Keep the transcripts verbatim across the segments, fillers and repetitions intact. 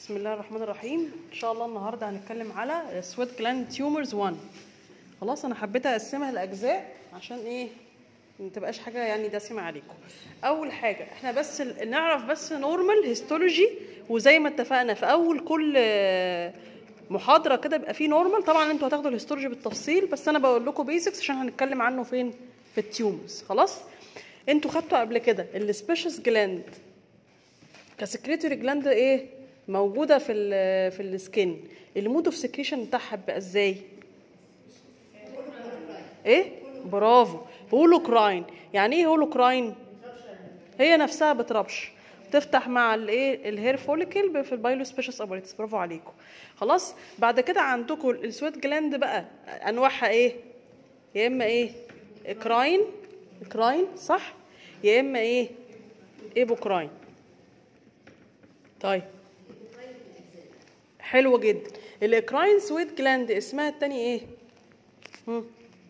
بسم الله الرحمن الرحيم. ان شاء الله النهارده هنتكلم على سويت جلاند تيومرز واحد. خلاص انا حبيت اقسمها لاجزاء عشان ايه ما تبقاش حاجه يعني دسمه عليكم. اول حاجه احنا بس نعرف بس نورمال هيستولوجي، وزي ما اتفقنا في اول كل محاضره كده يبقى فيه نورمال. طبعا انتوا هتاخدوا الهيستولوجي بالتفصيل، بس انا بقول لكم بيزكس عشان هنتكلم عنه فين في التيومرز. خلاص انتوا خدتوا قبل كده السبيشس جلاند كسكريتوري جلاند ايه موجوده في ال في السكين. المود اوف سكريشن بتاعها بقى ازاي؟ ايه برافو، هولوكراين. يعني ايه هولوكراين؟ هي نفسها بتربش، بتفتح مع الايه الهير فوليكل في البايلو سبيشس اباريتس. برافو عليكم. خلاص بعد كده عندكم السويت جلاند بقى انواعها ايه؟ يا اما ايه كراين كراين صح، يا اما ايه ايبوكراين. طيب حلو جدا. الاكراين سويت جلاند اسمها التاني ايه؟ هم.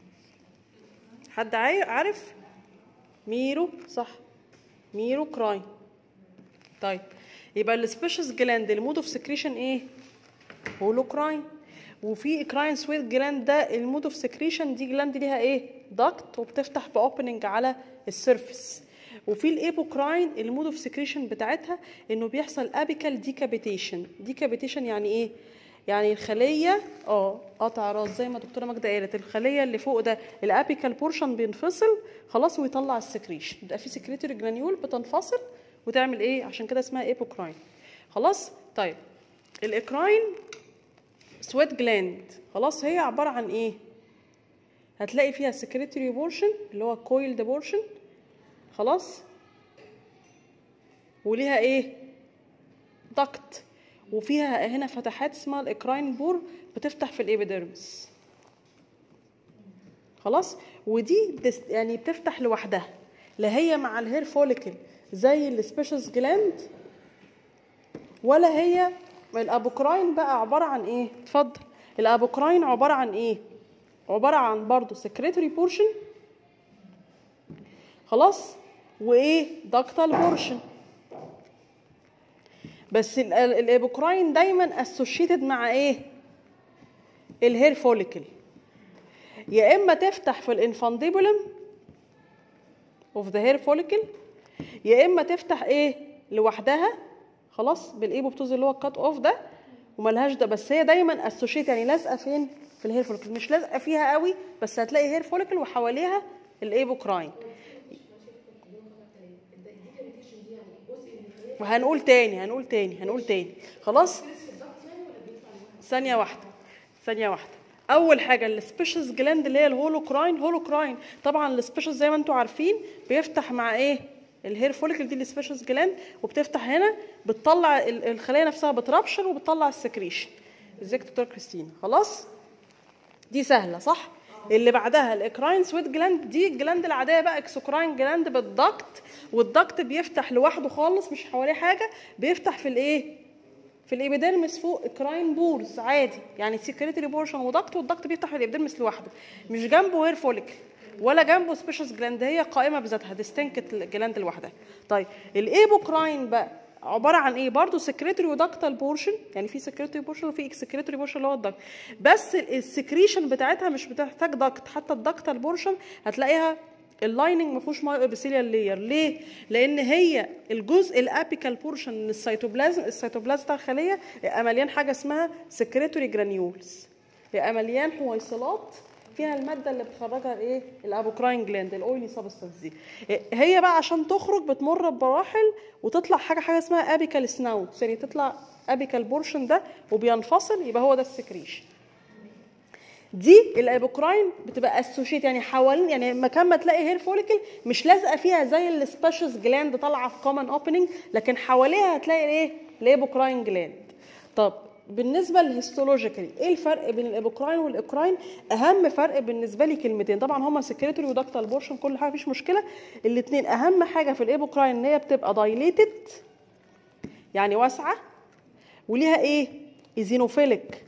حد عارف؟ ميرو صح، ميرو كراين. طيب يبقى السبيشس جلاند المود اوف سكريشن ايه؟ هولوكراين. وفي اكراين سويت جلاند ده المود اوف سكريشن دي جلاند ليها ايه؟ داكت وبتفتح باوبننج على السيرفيس. وفي الايبوكراين المود اوف سكريشن بتاعتها انه بيحصل ابيكال ديكابيتيشن. ديكابيتيشن يعني ايه؟ يعني الخليه اه قطع راس زي ما دكتوره ماجده قالت، الخليه اللي فوق ده الابيكال بورشن بينفصل خلاص ويطلع السكريشن، يبقى في سكريتوري جرانيول بتنفصل وتعمل ايه؟ عشان كده اسمها ايبوكراين. خلاص طيب الاكراين سويت جلاند خلاص هي عباره عن ايه؟ هتلاقي فيها سكريتوري بورشن اللي هو كويلد بورشن خلاص، وليها ايه؟ دكت، وفيها هنا فتحات اسمها الاكراين بور بتفتح في الابيديرمس. خلاص ودي يعني بتفتح لوحدها، لا هي مع الهير فوليكل زي السبيشس جلاند، ولا هي. الابوكراين بقى عباره عن ايه؟ اتفضل. الابوكراين عباره عن ايه؟ عباره عن برضو سكريتوري بورشن خلاص، وايه داكتال بورشن. بس الابوكراين دايما اسوشيتد مع ايه؟ الهير فوليكل. يا اما تفتح في الانفانديبولم اوف ذا هير فوليكل، يا اما تفتح ايه لوحدها خلاص بالايبوبتوز اللي هو الكات اوف ده وملهاش ده. بس هي دايما اسوشيت يعني لازقه فين؟ في الهير فوليكل، مش لازقه فيها قوي بس هتلاقي هير فوليكل وحواليها الايبوكراين. وهنقول تاني هنقول تاني هنقول تاني خلاص. ثانيه واحده ثانيه واحده اول حاجه السبيشس جلاند اللي هي الهولوكراين. هولوكراين طبعا السبيشس زي ما انتم عارفين بيفتح مع ايه؟ الهير فوليكل دي السبيشس جلاند، وبتفتح هنا بتطلع الخلايا نفسها بترابشر وبتطلع السكريشن. ازيك دكتور كريستين؟ خلاص دي سهله صح. اللي بعدها الاكراين سويت جلاند، دي الجلاند العاديه بقى اكسوكراين جلاند بالضغط، والضغط بيفتح لوحده خالص مش حواليه حاجه، بيفتح في الايه؟ في الابيديرمس فوق اكراين بورز عادي، يعني سكريتري بورشن وضغط، والضغط بيفتح في الابيديرمس لوحده مش جنبه هير فوليكل ولا جنبه سبيشس جلاند، هي قائمه بذاتها ديستنكت جلاند لوحدها. طيب الايبوكراين بقى عباره عن ايه؟ برضه سكريتوري ودكتال بورشن، يعني في سكريتوري بورشن وفي اكسكريتوري بورشن اللي هو الدكت، بس السكريشن بتاعتها مش بتحتاج دكت. حتى الدكتال بورشن هتلاقيها اللايننج ما فيهوش مايو ابيثيليال لاير. ليه؟ لان هي الجزء الابيكال بورشن من السيتوبلازم، السيتوبلازم بتاع الخليه يبقى مليان حاجه اسمها سكريتوري جرانيولز، يبقى مليان حويصلات فيها الماده اللي بتخرجها الايه؟ الابوكراين جلاند الاويلي سبستانس دي. هي بقى عشان تخرج بتمر بمراحل وتطلع حاجه حاجه اسمها ابيكال سناوت، يعني تطلع ابيكال بورشن ده وبينفصل، يبقى هو ده السكريشن. دي الابوكراين بتبقى اسوشيت يعني حوالين، يعني مكان ما تلاقي هير فوليكل مش لازقه فيها زي السبيشس جلاند طالعه في كومن اوبننج، لكن حواليها هتلاقي ايه؟ الابوكراين جلاند. طب بالنسبه للهيستولوجيكالي ايه الفرق بين الابوكراين والاكراين؟ اهم فرق بالنسبه لي كلمتين، طبعا هما سكريتوري ودكتال بورشن كل حاجه مفيش مشكله. الاثنين اهم حاجه في الابوكراين ان هي بتبقى دايليتد يعني واسعه، وليها ايه؟ ايزينوفيليك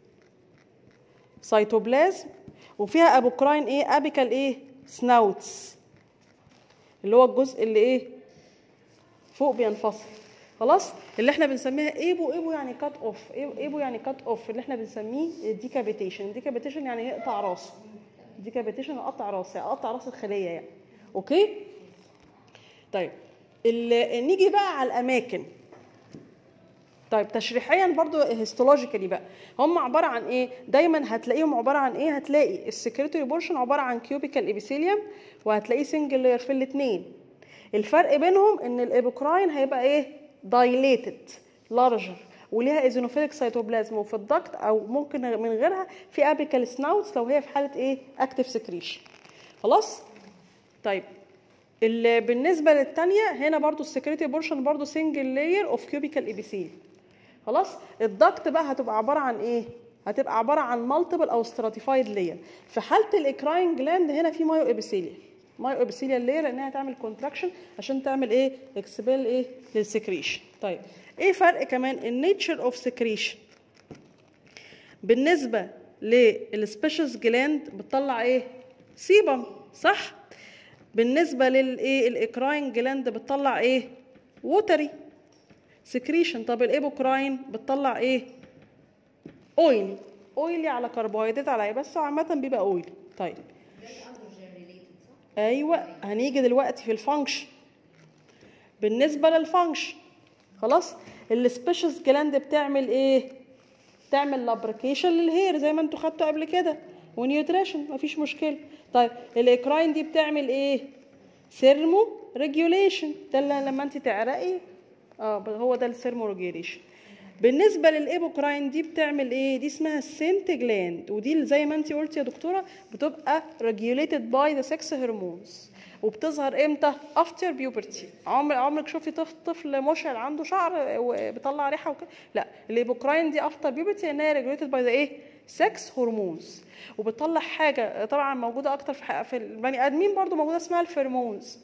سيتوبلازم، وفيها ابوكراين ايه؟ ابيكال ايه؟ سناوتس اللي هو الجزء اللي ايه؟ فوق بينفصل. خلاص، اللي احنا بنسميها ايبو. ايبو يعني كات اوف، ايبو يعني كات اوف، اللي احنا بنسميه ديكابيتيشن. ديكابيتيشن يعني يقطع راسه، ديكابيتيشن اقطع راس، اقطع راس الخليه يعني. اوكي طيب نيجي بقى على الاماكن. طيب تشريحيا برضو هيستولوجيكالي بقى هم عباره عن ايه؟ دايما هتلاقيهم عباره عن ايه؟ هتلاقي السكريتوري بورشن عباره عن كيوبيكال ابيثيليوم، وهتلاقيه سنجل لاير في الاثنين. الفرق بينهم ان الابوكراين هيبقى ايه؟ دايليتد لارجر وليها ايزينوفيليك سيتوبلازم، وفي الضغط او ممكن من غيرها في ابيكال سناوتس لو هي في حاله ايه؟ اكتيف سكريشن. خلاص طيب بالنسبه للثانيه هنا برضو السكريتوري بورشن برضو سنجل لاير اوف كيوبيكال ابيثيل. خلاص الضغط بقى هتبقى عباره عن ايه؟ هتبقى عباره عن مالتيبل او ستراتيفايد لاير. في حاله الاكراين جلاند هنا في مايو ابيثيليال، مايو ابيثيليال لاير لانها تعمل كونتراكشن عشان تعمل ايه؟ اكسبيل ايه؟ للسكريشن. طيب ايه فرق كمان النيتشر اوف سكريشن؟ بالنسبه للسبيشس جلاند بتطلع ايه؟ سيبم صح؟ بالنسبه للايه؟ الاكراين جلاند بتطلع ايه؟ ووتري سكريشن. طب الايبوكراين بتطلع ايه؟ اويلي، اويلي على كربوهيدرات على ايه؟ بس عامه بيبقى اويلي. طيب ايوه هنيجي دلوقتي في الفانكشن. بالنسبه للفانكشن خلاص السبيشس جلاند بتعمل ايه؟ تعمل لابريكيشن للهير زي ما انتوا خدتوا قبل كده، ونيوتريشن مفيش مشكله. طيب الاكراين دي بتعمل ايه؟ ثيرمو ريجوليشن، ده لما انت تعرقي اه هو ده الثيرمو ريجوليشن. بالنسبه للايبوكراين دي بتعمل ايه؟ دي اسمها السنت جلاند، ودي زي ما انت قلتي يا دكتوره بتبقى ريجوليتد باي ذا سكس هرمونز، وبتظهر امتى؟ افتر بيوبرتي. عمر عمرك شفتي طفل طفل مشعل عنده شعر وبيطلع ريحه وكده؟ لا، الايبوكراين دي افتر بيوبرتي لانها ريجوليتد باي ذا ايه؟ سكس هرمونز، وبتطلع حاجه طبعا موجوده اكتر في في البني ادمين برضو موجوده اسمها الفيرمونز.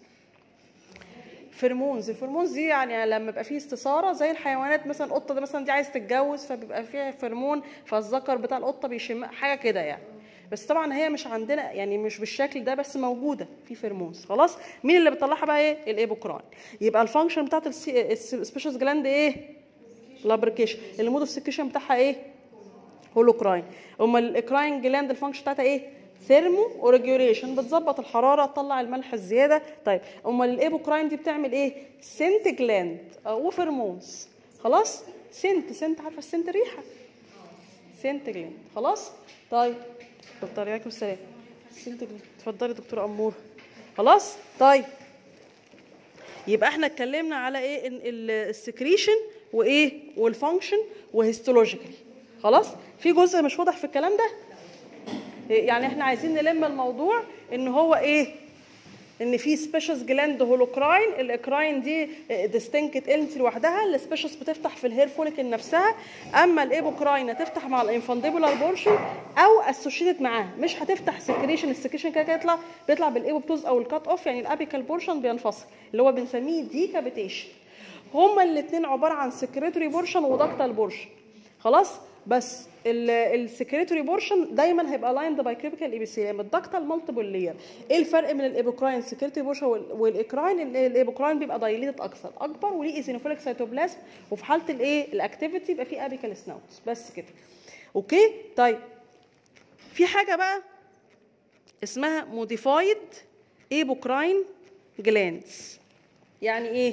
فيرمونز، الفيرمونز دي يعني لما يبقى فيه استثاره زي الحيوانات مثلا القطه ده مثلا دي عايز تتجوز فبيبقى فيها فيرمون فالذكر بتاع القطه بيشم حاجه كده يعني. بس طبعا هي مش عندنا يعني مش بالشكل ده، بس موجوده في فيرمونز. خلاص مين اللي بيطلعها بقى؟ ايه؟ الايبوكراين. يبقى الفانكشن بتاعت السبيشس جلاند ايه؟ لابريكيشن. المود اوف سكريشن بتاعها ايه؟ هولوكراين. امال الاكراين جلاند الفانكشن بتاعتها ايه؟ ثيرمو وريجوليشن، بتظبط الحراره تطلع الملح الزياده. طيب امال الايبوكراين دي بتعمل ايه؟ سنت جلاند وفيرمونز. خلاص سنت سنت عارفه السنت ريحه، سنت جلاند. خلاص طيب دكتور عليكم السلام. سنت جلاند اتفضلي دكتوره امور. خلاص طيب يبقى احنا اتكلمنا على ايه؟ السكريشن وايه؟ والفانكشن وهيستولوجيكال. خلاص في جزء مش واضح في الكلام ده؟ يعني احنا عايزين نلم الموضوع ان هو ايه؟ ان في سبيشس جلاند هولوكراين، الاكراين دي ديستنكت انت لوحدها، السبيشس بتفتح في الهير فوليكل نفسها، اما الايبوكراين هتفتح مع الانفانديبولار بورشن او اسوشيتد معاها، مش هتفتح سكريشن. السكريشن كده كده يطلع بيطلع بالايبوبتوز او الكات اوف، يعني الابيكال بورشن بينفصل اللي هو بنسميه ديكابيتيشن. هما الاثنين عباره عن سكريتوري بورشن ودكتال بورشن. خلاص بس السكريتوري بورشن دايما هيبقى لايند باي كيوبيكال ابيثيليوم، الدكتال مالتيبل لاير. ايه الفرق من الايبوكراين سكريتوري بورشن والاكراين؟ ان الايبوكراين بيبقى دايليتد اكثر اكبر وليه ايزينوفيليك سيتوبلازم، وفي حاله الايه؟ الاكتيفيتي يبقى فيه ابيكال سناوتس بس كده. اوكي طيب في حاجه بقى اسمها موديفايد ايبوكراين جلاندز. يعني ايه؟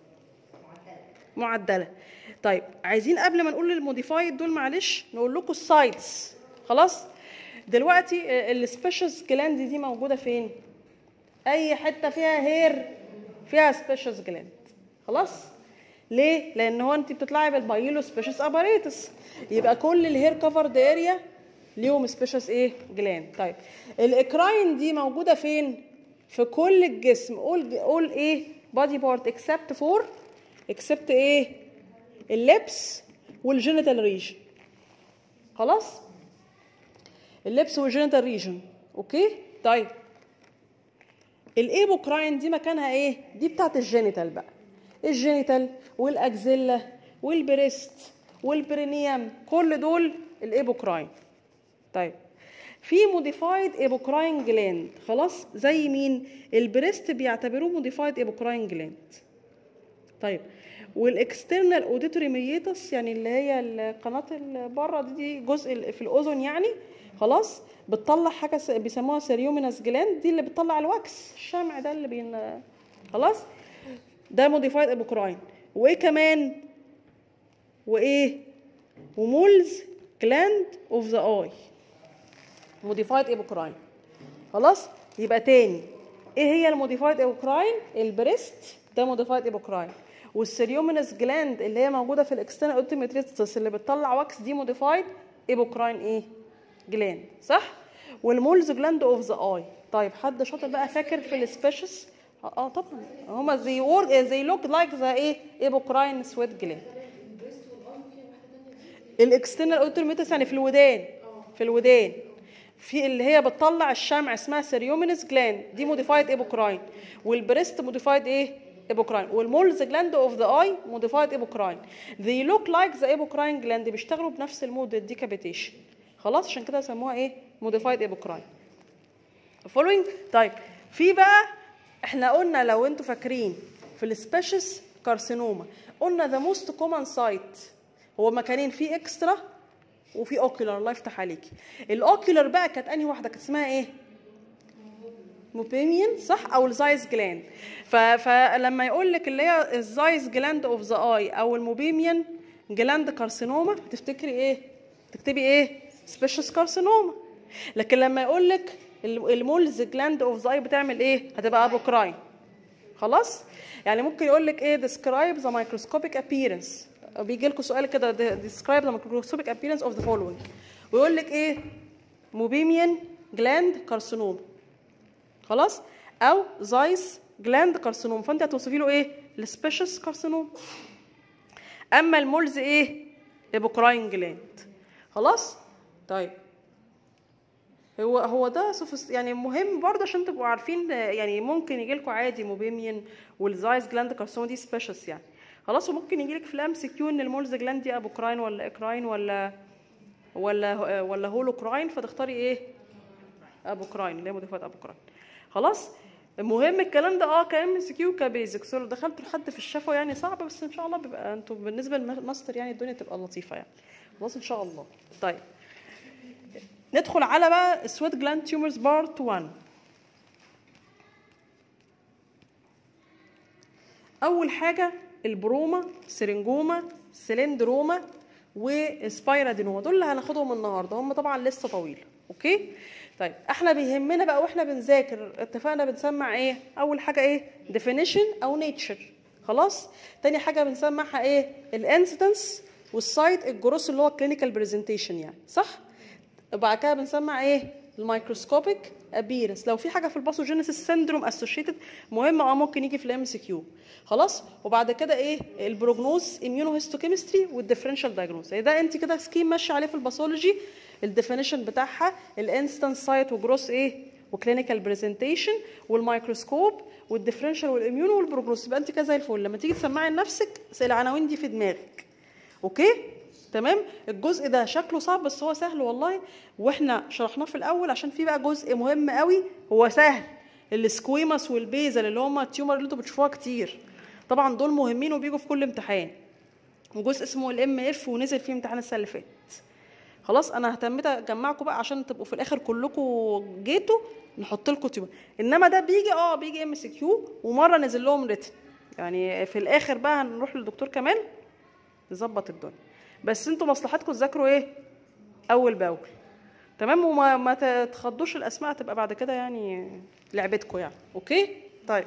معدله. طيب عايزين قبل ما نقول الموديفايد دول معلش نقول لكم السايتس. خلاص دلوقتي السبيشس جلاند دي موجوده فين؟ اي حته فيها هير فيها سبيشس جلاند. خلاص ليه؟ لان هو انت بتطلعي بالبايلو سبيشس اباريتس، يبقى كل الهير كفرد اريا ليهم سبيشس ايه؟ جلاند. طيب الاكراين دي موجوده فين؟ في كل الجسم. قول قول ايه؟ بادي بارت اكسبت فور اكسبت ايه؟ اللبس والجينيتال ريجن. خلاص اللبس والجينيتال ريجن. اوكي طيب الايبوكراين دي مكانها ايه؟ دي بتاعت الجينيتال بقى، الجينيتال والاكزيلا والبريست والبرينيوم كل دول الايبوكراين. طيب في موديفايد ايبوكراين جلاند. خلاص زي مين؟ البريست بيعتبروه موديفايد ايبوكراين جلاند. طيب والاكسترنال اوديتوري ميتس يعني اللي هي القناه اللي بره دي, دي جزء في الاذن يعني خلاص، بتطلع حاجه بيسموها سيريومينس جلاند، دي اللي بتطلع الواكس الشمع ده اللي بين خلاص، ده موديفايد ابوكراين. وايه كمان؟ وايه؟ ومولز جلاند اوف ذا اي موديفايد ابوكراين. خلاص يبقى تاني ايه هي الموديفايد ابوكراين؟ البريست ده موديفايد ابوكراين، والسيريومينس جلاند اللي هي موجوده في الاكسترنال اوتوميتريستس اللي بتطلع واكس دي موديفايد ابوكراين ايه؟ جلاند، صح؟ والمولز جلاند اوف ذا اي. طيب حد شاطر بقى فاكر في السبيشس؟ اه طبعا هما زي وورك زي لوك لايك ذا ايه؟ ابوكراين سويت جلاند. الاكسترنال اوتوميتريستس يعني في الودان، في الودان في اللي هي بتطلع الشمع اسمها سيريومينس جلاند دي موديفايد ابوكراين، والبريست موديفايد ايه؟ ابوكراين، والمولز جلاند اوف ذا اي موديفايد ابوكراين. they look like the ابوكراين جلاند، بيشتغلوا بنفس المود الديكابيتيشن. خلاص عشان كده سموها ايه؟ موديفايد ابوكراين. following. طيب في بقى احنا قلنا لو انتوا فاكرين في السبيشس كارسينوما قلنا ذا موست كومن سايت هو مكانين، في اكسترا وفي اوكيولار. الله يفتح عليكي. الاوكيولار بقى كانت انهي واحده؟ كانت اسمها ايه؟ موبيميان، صح؟ او الزايز جلاند. فلما يقول لك اللي هي الزايز جلاند اوف ذا اي او الموبيميان جلاند كارسينوما تفتكري ايه؟ تكتبي ايه؟ سبيشس كارسينوما. لكن لما يقول لك المولز جلاند اوف ذا اي بتعمل ايه؟ هتبقى ابوكراين. خلاص؟ يعني ممكن يقول لك ايه؟ describe the microscopic appearance. بيجي لكم سؤال كده describe the microscopic appearance of the following، ويقول لك ايه؟ موبيميان جلاند كارسينوما. خلاص؟ او زايس جلاند كارسينوما، فانت هتوصفي له ايه؟ السبيشس كارسينوما. اما المولز ايه؟ ابوكراين جلاند. خلاص؟ طيب هو هو ده يعني مهم برضه عشان تبقوا عارفين، يعني ممكن يجي لكم عادي موبيميان والزايس جلاند كارسينوما دي سبيشس يعني. خلاص، وممكن يجي لك في الام سي كيو ان المولز جلاند دي ابوكراين ولا اكراين ولا ولا ولا هولوكراين، فتختاري ايه؟ ابوكراين اللي هي موديفايد ابوكراين. خلاص؟ المهم الكلام ده اه كام سي كيو كبيزكس، لو دخلتوا لحد في الشفا يعني صعب، بس ان شاء الله بيبقى انتوا بالنسبه للماستر يعني الدنيا تبقى لطيفه يعني. خلاص ان شاء الله. طيب ندخل على بقى السويت جلاند تيومرز بارت واحد. اول حاجه البروما، سرنجوما، سلندروما، وسبايرادينوما، دول اللي هناخدهم النهارده، هم طبعا لسه طويل. اوكي؟ طيب احنا بيهمنا بقى واحنا بنذاكر اتفقنا بنسمع ايه؟ اول حاجه ايه؟ definition او nature. خلاص؟ تاني حاجه بنسمعها ايه؟ الانسيدنس والسايت الجروس اللي هو كلينيكال بريزنتيشن يعني، صح؟ وبعد كده بنسمع ايه؟ الميكروسكوبيك ابيرنس. لو في حاجه في الباثوجينيسيس سيندروم اسوشيتد مهم اه ممكن يجي في الام سي كيو. خلاص؟ وبعد كده ايه؟ البروجنوز اميونوهيستوكيمستري والديفرنشال دايجنوز. ده انت كده سكيم ماشي عليه في الباثولوجي، الديفينيشن بتاعها الانستنس سايت وجروس ايه؟ وكلينيكال بريزنتيشن والميكروسكوب والديفرنشال والاميونو والبروجنوز. يبقى انت كده زي الفل لما تيجي تسمعي لنفسك العناوين دي في دماغك. اوكي؟ تمام؟ الجزء ده شكله صعب بس هو سهل والله، واحنا شرحناه في الاول عشان في بقى جزء مهم قوي هو سهل، السكويماس والبيزل اللي هم التيومر اللي انتوا بتشوفوها كتير. طبعا دول مهمين وبيجوا في كل امتحان. وجزء اسمه الام اف ونزل فيه امتحان السنه اللي فاتت. خلاص انا اهتميت اجمعكم بقى عشان تبقوا في الاخر كلكم جيتوا نحط لكم تيومر. انما ده بيجي اه بيجي ام سي كيو ومره نزل لهم ريتن، يعني في الاخر بقى هنروح للدكتور كمال يظبط الدنيا. بس انتوا مصلحتكم تذاكروا ايه؟ اول باول. تمام؟ وما ما تخضوش الاسماء تبقى بعد كده يعني لعبتكم يعني. اوكي؟ طيب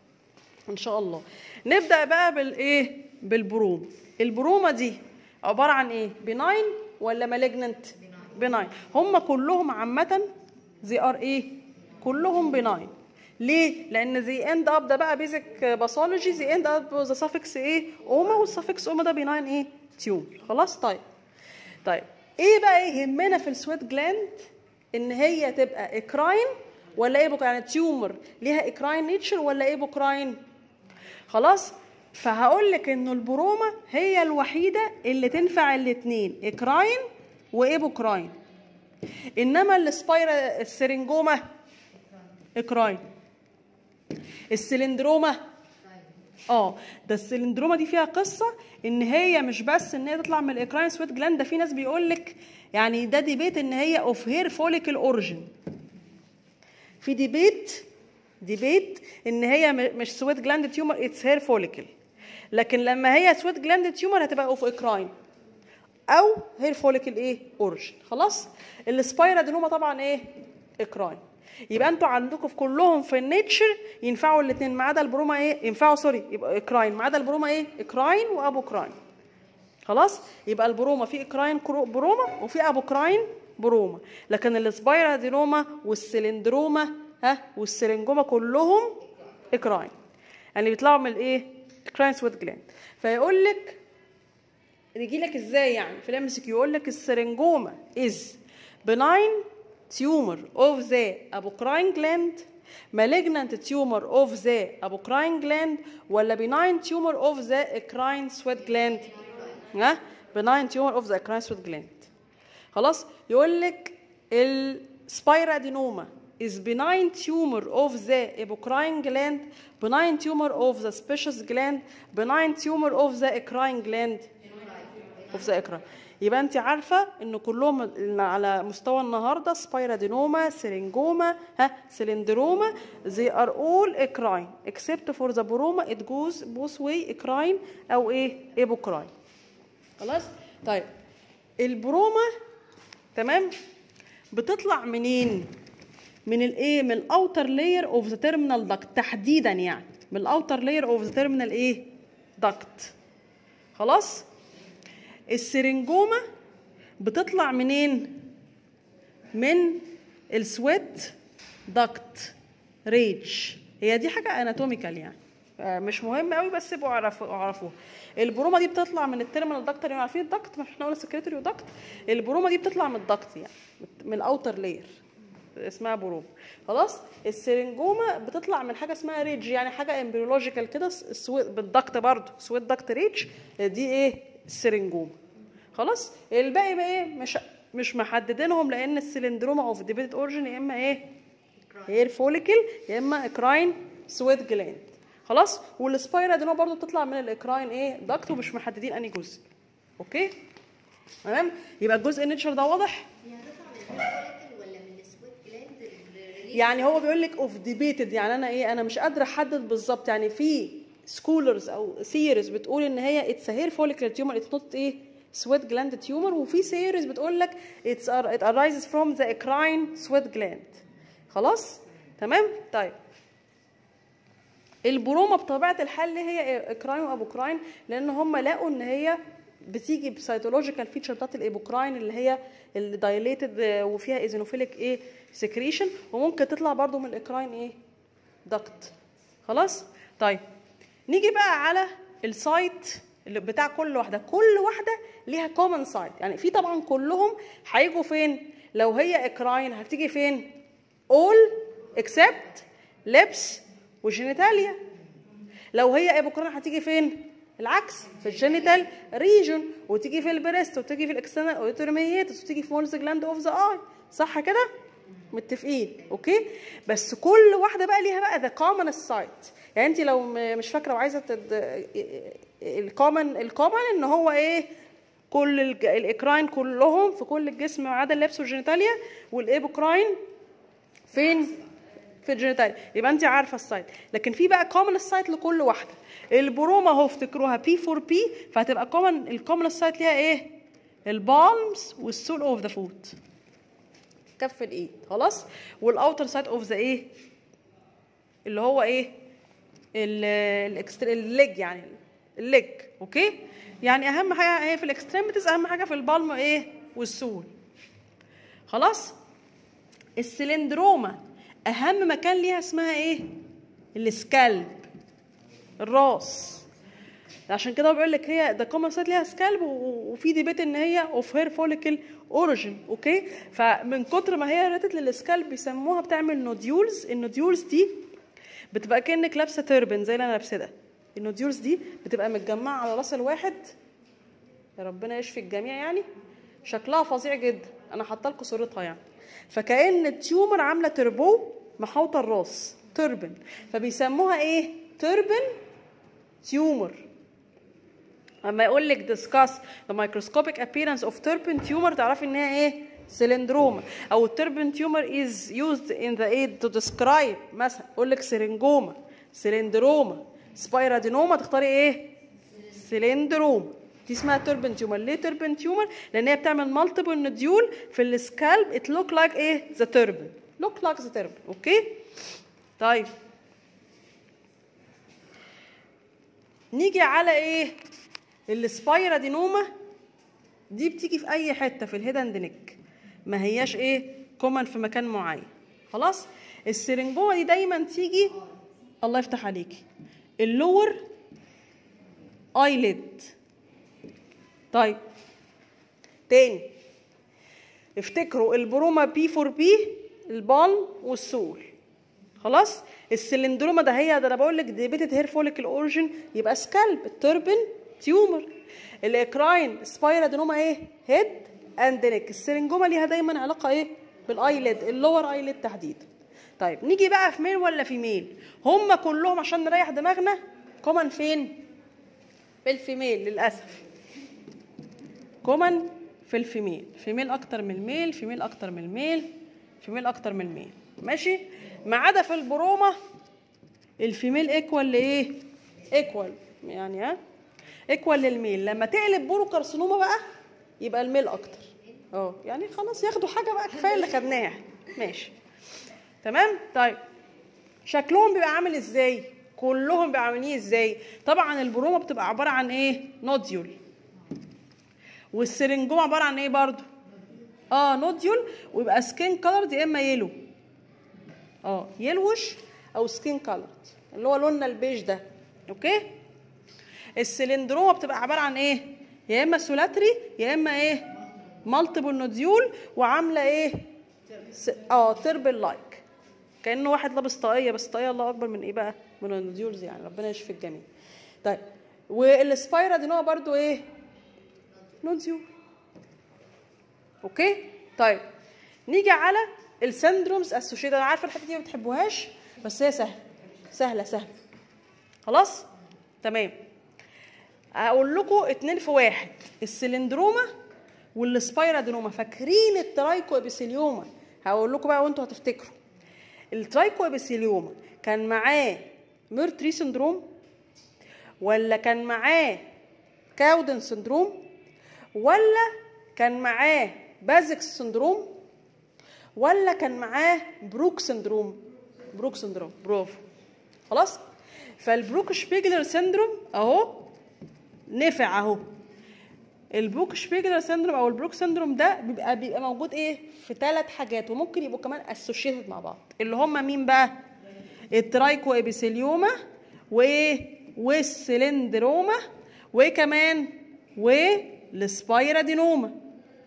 ان شاء الله نبدا بقى بالايه؟ بالبروم. البرومه دي عباره عن ايه؟ بناين ولا مالجننت؟ بناين. هم كلهم عامه زي ار ايه؟ كلهم بناين. ليه؟ لان زي اند اب ده بقى بيزك باثولوجي، زي اند اب ذا سافكس ايه؟ اوما، والسافكس اوما ده بناين ايه؟ تيوم. خلاص؟ طيب طيب ايه بقى يهمنا في السويت جلاند؟ ان هي تبقى اكراين ولا ايبوكراين؟ يعني تيومر ليها اكراين نيتشر ولا ايبوكراين؟ خلاص؟ فهقول لك انه البروما هي الوحيده اللي تنفع الاثنين، اكراين وايبوكراين. انما السبايرا السرنجوما اكراين، السلندروما اه ده السلندروما دي فيها قصه ان هي مش بس ان هي تطلع من الاكراين سويت جلاند، ده في ناس بيقول لك يعني ده ديبيت ان هي اوف هير فوليكل اوريجين. في ديبيت ديبيت ان هي مش سويت جلاند تيومر، اتس هير فوليكل، لكن لما هي سويت جلاند تيومر هتبقى اوف اكراين او هير فوليكل ايه اوريجين. خلاص. السبايرادينوما طبعا ايه اكراين. يبقى انتوا عندكم في كلهم في النيتشر ينفعوا الاثنين ما عدا البروما ايه ينفعوا سوري يبقى اكراين، ما عدا البروما ايه اكراين وابو كراين. خلاص. يبقى البروما في اكراين بروما وفي ابو كراين بروما، لكن السبايرادينوما والسلندروما ها والسرنجوما كلهم اكراين، يعني بيطلعوا من الايه اكراين سويت جلاند. فيقول لك يجي لك ازاي يعني في الام سي كيو، يقول لك السرنجوما از benign tumor of the apocrine gland, malignant tumor of the apocrine gland ولا benign tumor of the eccrine sweat gland؟ ها benign tumor of the eccrine sweat gland. خلاص. يقول لك السبايرادينوما is benign tumor of the apocrine gland, benign tumor of the sebaceous gland, benign tumor of the eccrine gland of the eccrine. يبقى انت عارفه ان كلهم على مستوى النهارده سبايرادينوما سرنجوما ها سلندروما they are all eccrine except for the boroma it goes both way eccrine او ايه ايبوكراين. خلاص. طيب البروما تمام بتطلع منين؟ من الايه من الاوتر لاير اوف ذا تيرمينال داكت تحديدا، يعني من الاوتر لاير اوف ذا تيرمينال ايه داكت. خلاص. السرنجوما بتطلع منين؟ من السويت داكت ريج. هي دي حاجه اناتوميكال يعني مش مهم قوي بس ابقوا اعرفوها. البروما دي بتطلع من التيرمينال داكت، يعني عارفين الداكت ما احنا قلنا سكريتوري وداكت، البروما دي بتطلع من الداكت يعني من الاوتر لاير اسمها بروما. خلاص. السرنجوما بتطلع من حاجه اسمها ريج، يعني حاجه امبريولوجيكال كده بالداكت برضه سويت داكت ريج، دي ايه السرنجوما. خلاص. الباقي بقى ايه مش مش محددينهم لان السلندروما اوف ديبيتد اوريجين يا اما ايه هير فوليكل يا اما اكراين سويت جلاند. خلاص. والسبايرادينوما برضو بتطلع من الاكراين ايه داكت ومش محددين انهي جزء. اوكي تمام. يبقى الجزء النيتشر ده واضح. يعني هو بيقول لك اوف ديبيتد، يعني انا ايه انا مش قادره احدد بالظبط، يعني في سكولرز او سيريز بتقول ان هي اتس هير فوليكل تيومر اتس نوت ايه سويت جلاند تيومر، وفي سيريز بتقول لك اتس ات ارايزز فروم ذا اكراين سويت جلاند. خلاص تمام. طيب البروما بطبيعه الحال هي اكراين وابوكراين لان هم لقوا ان هي بتيجي بسيتولوجيكال فيتشر بتاعت الايبوكراين اللي هي الدايليتد وفيها ايزينوفيليك ايه سكريشن، وممكن تطلع برضو من الاكراين ايه دكت. خلاص. طيب نيجي بقى على السايت اللي بتاع كل واحده، كل واحده ليها كومن سايت، يعني في طبعا كلهم هيجوا فين لو هي اكراين هتيجي فين all except lips وجينيتاليا. لو هي ايبوكراين هتيجي فين العكس في الجينيتال ريجون، وتيجي في البريست وتيجي في الاكسترنال اوتورمياتس وتيجي في مولز جلاند اوف ذا اي. صح كده؟ متفقين؟ اوكي. بس كل واحده بقى ليها بقى ذا كومن سايت، يعني انت لو مش فاكره وعايزه تد... الكومن الكومن ان هو ايه كل الاكراين كلهم في كل الجسم ما عدا اللبس والجينيتاليا، والايبوكراين فين في الجينيتاليا. يبقى انت عارفه السايت، لكن في بقى كومن سايت لكل واحده. البروما اهو افتكروها بي فور بي، فهتبقى كومن الكومن سايت ليها ايه البالمز والسول اوف ذا فوت كف الايد. خلاص. والاوتر سايت اوف ذا ايه اللي هو ايه الاكستر الليج، يعني الليج. اوكي. يعني اهم حاجه ايه في الاكستريميتيز، اهم حاجه في البالم ايه والسول. خلاص. السلندروما اهم مكان ليها اسمها ايه السكالب الراس، عشان كده بيقول لك هي ده كومن سايت ليها سكالب، وفي ديبيت ان هي اوف هير فوليكل اوريجين. اوكي. فمن كتر ما هي ريتت للسكالب بيسموها بتعمل نوديولز. النوديولز دي بتبقى كأنك لابسه تربن زي اللي انا لابسه ده. النوديولز دي بتبقى متجمعه على راس الواحد، يا ربنا يشفي الجميع، يعني شكلها فظيع جدا. انا حاطه لكم صورتها يعني. فكأن التيومر عامله تربو محاوطه الراس تربن، فبيسموها ايه تربن tumor. اما يقول لك discuss the microscopic appearance of turban tumor تعرفي ان هي ايه؟ سلندروما. او turban tumor is used in the aid to describe مثلا يقول لك سرنجوما، سلندروما، سبايرادينوما، تختاري ايه؟ سلندروما. دي اسمها توربن تيومر. ليه توربن تيومر؟ لان هي بتعمل مالتيبل نديول في السكالب. ات لوك لايك ايه؟ ذا توربن. لوك لايك ذا توربن. اوكي؟ طيب نيجي على ايه؟ السبايرادينوما. دي بتيجي في اي حته في الهيد اند نيك، ما هياش ايه؟ كومن في مكان معين. خلاص؟ السرنجوما دي دايما تيجي، الله يفتح عليكي، اللور ايليد. طيب تاني افتكروا البروما بي فور بي، البالم والسول. خلاص؟ السلندروما ده هي ده انا بقول لك ديبيتد هير فوليكل اورجن، يبقى سكالب. التوربن تيومر. الاكراين سبايرادينوما ايه؟ هيد اند نيك. السرنجوما ليها دايما علاقه ايه؟ بالايليد، اللور ايليد تحديدا. طيب نيجي بقى في ميل ولا في ميل؟ هم كلهم عشان نريح دماغنا كومن فين؟ في الفيميل للاسف. كومن في الفيميل. فيميل اكتر من الميل، فيميل اكتر من الميل، فيميل اكتر من الميل. ماشي؟ ما عدا في البروما الفيميل ايكوال لايه؟ ايكوال يعني ها؟ ايكوال للميل. لما تقلب بورو كارسينوما بقى يبقى الميل اكتر. اه يعني خلاص ياخدوا حاجه بقى، كفايه اللي خدناها. ماشي تمام. طيب شكلهم بيبقى عامل ازاي؟ كلهم بيبقوا عاملين ازاي؟ طبعا البروما بتبقى عباره عن ايه؟ نوديول. والسرنجوما عباره عن ايه برضو؟ اه نوديول، ويبقى سكين كولرد يا اما يلو. اه يلوش او سكين كولرد اللي هو لوننا البيج ده. اوكي؟ السلندروما بتبقى عباره عن ايه؟ يا اما سولاتري يا اما ايه؟ مالتيبل نوديول، وعامله ايه؟ اه تربل لايك، كانه واحد لابس طاقيه، بس طاقيه الله اكبر من ايه بقى؟ من النوديولز يعني. ربنا يشفي الجميع. طيب والسبايرادينوما برضو ايه؟ نوديول. اوكي؟ طيب نيجي على السندرومز اسوشيتد. انا عارفه الحته دي ما بتحبوهاش بس هي سهله سهله سهله. خلاص؟ تمام. هقول لكم اتنين في واحد، السلندروما والسبايرادينوما. فاكرين الترايكو ابيثيليوما؟ هقول لكم بقى وانتوا هتفتكروا. الترايكو ابيثيليوما كان معاه ميرتري سندروم، ولا كان معاه كاودن سندروم، ولا كان معاه بازكس سندروم، ولا كان معاه بروك سندروم؟ بروك سندروم. برافو. خلاص؟ فالبروك شبيجلر سندروم اهو نفع اهو. البروك شبيجلر سندروم او البروك سندروم ده بيبقى بيبقى موجود ايه؟ في ثلاث حاجات، وممكن يبقوا كمان اسوشيتد مع بعض، اللي هم مين بقى؟ الترايكو ابيثيليوما وايه؟ والسلندروما، وكمان والسبايرادينوما.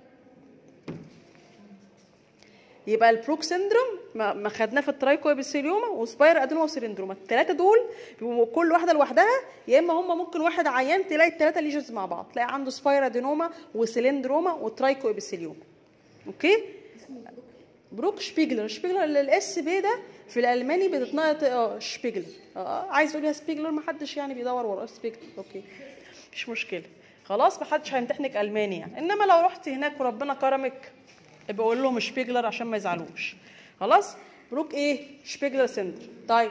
يبقى البروك سندروم ما خدناه في الترايكو ابيثيليوما وسباير ادينوما وسلندروما. الثلاثه دول بيبقوا كل واحده لوحدها، يا اما هم ممكن واحد عيان تلاقي الثلاثه ليجنز مع بعض، تلاقي عنده سباير ادينوما وسلندروما وترايكو ابيثيليوما. اوكي؟ بروك شبيجلر. شبيجلر الاس بي ده في الالماني بتتنطق اه شبيجلر. اه عايز تقوليها سبيجلر ما حدش يعني بيدور ورا سبيجلر. اوكي مش مشكله. خلاص ما حدش هيمتحنك الماني يعني. انما لو رحتي هناك وربنا كرمك ابقى اقول لهم شبيجلر عشان ما يزعلوش. خلاص؟ بروك ايه؟ شبيجلر سندروم. طيب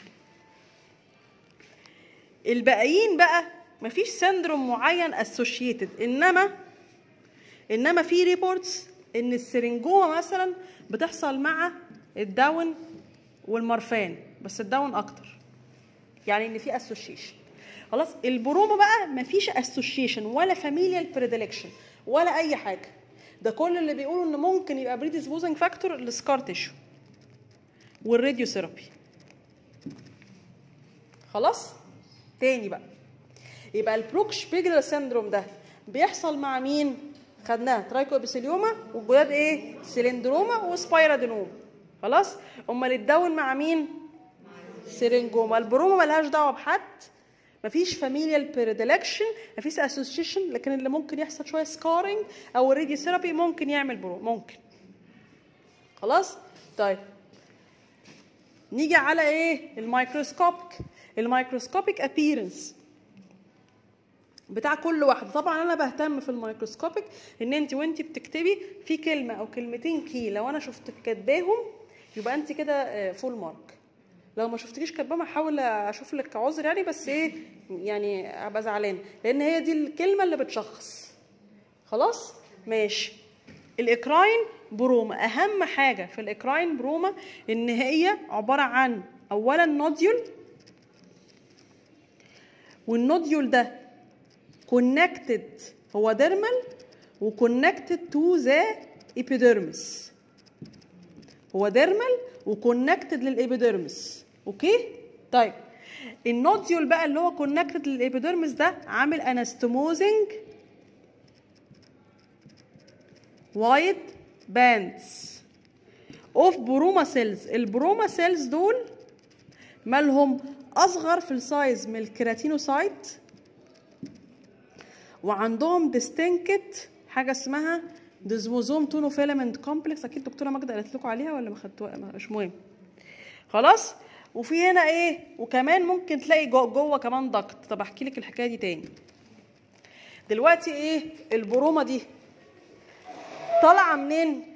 الباقيين بقى مفيش سندروم معين اسوشيتد، انما انما في ريبورتس ان السرنجوما مثلا بتحصل مع الداون والمرفان، بس الداون اكتر، يعني ان في اسوشيشن. خلاص؟ البروما بقى مفيش اسوشيشن ولا فاميليال بريديلكشن ولا اي حاجه. ده كل اللي بيقولوا ان ممكن يبقى بريديسبوزنج فاكتور السكار تيشو والراديو ثيرابي. خلاص؟ تاني بقى، يبقى البروك شبيجلر سندروم ده بيحصل مع مين؟ خدناها ترايكو ابيثيليوما، والجداد ايه؟ سلندروما وسبايرادينوما. خلاص؟ امال الداون مع مين؟ سيرنجوما. البروما ملهاش دعوه بحد، مفيش فاميليال بريديلكشن، مفيش اسوسيشن، لكن اللي ممكن يحصل شويه سكارينج او الراديو ثيرابي ممكن يعمل برو ممكن. خلاص؟ طيب نيجي على ايه؟ الميكروسكوبيك. الميكروسكوبيك ابييرنس بتاع كل واحده. طبعا انا بهتم في الميكروسكوبيك ان انت وانت بتكتبي في كلمه او كلمتين كي لو انا شفتك كاتباهم يبقى انت كده فول مارك. لو ما شفتكيش كاتباهم هحاول اشوف لك عذر يعني، بس ايه يعني ابقى زعلانه لان هي دي الكلمه اللي بتشخص. خلاص ماشي. الاكراين بروما، اهم حاجه في الاكراين بروما ان هي عباره عن اولا نوديول، والنوديول ده كونكتد هو ديرمال وكونكتد تو ذا ايبيديرمس. هو ديرمال وكونكتد للابيديرمس. اوكي طيب النوديول بقى اللي هو كونكتد للابيديرمس ده عامل انستموزنج وايت باندز اوف بروما سيلز. البروما سيلز دول مالهم اصغر في السايز من الكيراتينوسايت، وعندهم ديستنكت حاجه اسمها ديزموزوم تونوفيلامنت كومبلكس. اكيد دكتوره ماجده قالت لكم عليها ولا ما خدتوها؟ مش مهم. خلاص. وفي هنا ايه وكمان ممكن تلاقي جوه, جوه كمان ضغط. طب احكي لك الحكايه دي تاني. دلوقتي ايه البرومه دي طالعه منين؟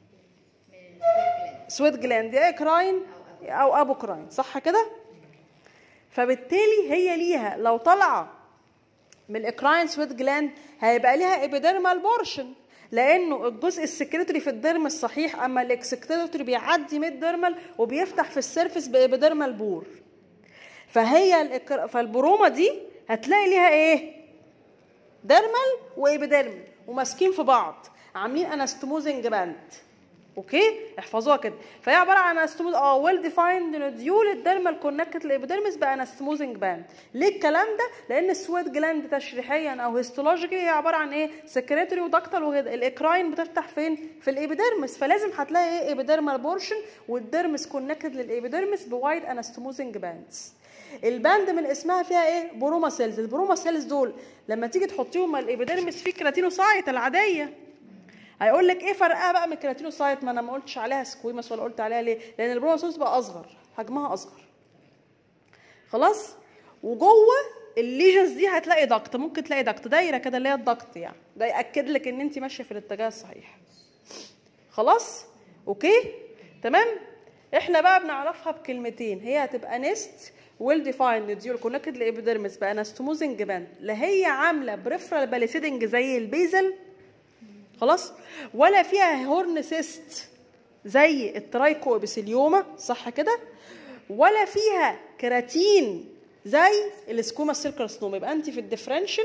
سويت جلاند، يا اكراين او ابو كراين، صح كده؟ فبالتالي هي ليها لو طالعه من الاكراين سويت جلاند هيبقى ليها ابيديرمال بورشن، لانه الجزء السكريتوري في الديرم الصحيح، اما الاكسكريتوري بيعدي من الديرمال وبيفتح في السيرفس بابيديرمال بور. فهي الإكرا... فالبرومه دي هتلاقي ليها ايه؟ ديرمال وابيديرمال وماسكين في بعض عاملين انستموزنج باند. اوكي احفظوها كده. فهي عباره عن انستموز اه ويل ديفايند نوديول الديرمال كونكت للابيديرمس بانستموزنج باند. ليه الكلام ده؟ لان السويت جلاند تشريحيا او هيستولوجيكلي هي عباره عن ايه؟ سكريتوري ودكتال وكده. الاكراين بتفتح فين؟ في الابيديرمس، فلازم هتلاقي ايه؟ ابيديرمال بورشن والديرمس كونكت للابيديرمس بوايد انستموزنج باندز. الباند من اسمها فيها ايه؟ بروما سيلز. البروما سيلز دول لما تيجي تحطيهم مع الابيديرمس في كراتينوسايت العاديه هيقول لك ايه فرقها بقى من الكراتينوسايت؟ ما انا ما قلتش عليها سكويمس ولا قلت عليها ليه؟ لان البروما سيلز بقى اصغر، حجمها اصغر. خلاص. وجوه الليجنز دي هتلاقي ضغط، ممكن تلاقي ضغط دايره كده اللي هي الضغط يعني، ده ياكد لك ان انت ماشيه في الاتجاه الصحيح. خلاص اوكي تمام. احنا بقى بنعرفها بكلمتين، هي هتبقى نست ويل ديفايند نوديول كونكتد لابيديرمس بانستموزنج باند، لا هي عامله بريفرال باليسيدنج زي البيزل خلاص، ولا فيها هورن سيست زي الترايكو ابيثيليوما صح كده، ولا فيها كراتين زي السكوما سيل كارسنوما. يبقى انت في الديفرنشال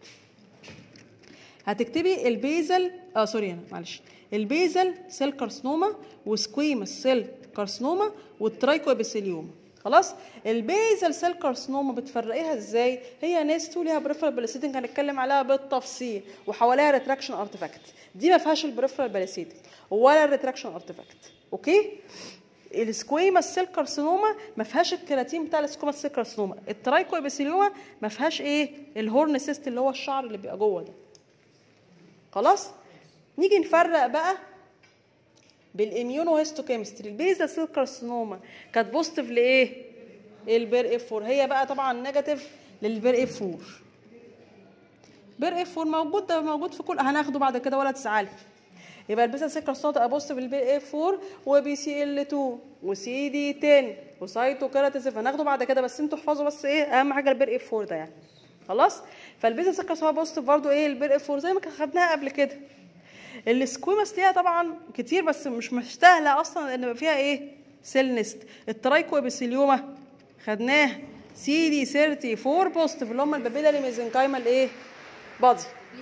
هتكتبي البيزل اه سوري انا معلش البيزل سيل كارسنوما وسكويما سيل كارسنوما والترايكو ابيثيليوما. خلاص. البيزل سيل كارسنوما بتفرقيها ازاي؟ هي نيست وليها بريفرال باليسيدنج هنتكلم عليها بالتفصيل، وحواليها ريتراكشن ارتفاكت. دي ما فيهاش البريفرال باليسيدنج ولا الريتراكشن ارتفاكت. اوكي. السكويما سيل كارسنوما ما فيهاش الكراتين بتاع السكوما سيل كارسنوما. الترايكو ابيثيليوما ما فيهاش ايه؟ الهورن سيست اللي هو الشعر اللي بيبقى جوه ده. خلاص. نيجي نفرق بقى بالاميونو هيستوكيمستري. البيزل سيل كارسنوما كانت بوزيتيف لايه؟ البير اف أربعة. هي بقى طبعا نيجاتيف للبير اف أربعة. بير اف أربعة موجود، ده موجود في كل هناخده بعد كده ولا تزعلي. يبقى البيزل سيل كارسنوما تبقى بوزيتيف للبير اف أربعة وبي سي ال اتنين وسي دي عشرة وسايتوكيراتيزيف هناخده بعد كده، بس انتوا احفظوا بس ايه اهم حاجه البير اف أربعة ده يعني. خلاص. فالبيزل سيل كارسنوما بوزيتيف برضه ايه؟ البير اف أربعة زي ما خدناها قبل كده. السكويمس ليها طبعا كتير بس مش مستاهله اصلا ان يبقى فيها ايه؟ سيل نست. الترايكو ابيثيليوما خدناه سي دي اربعة وتلاتين بوزيتيف اللي هم البابيلاري ميزنكايمال ايه؟ بادي.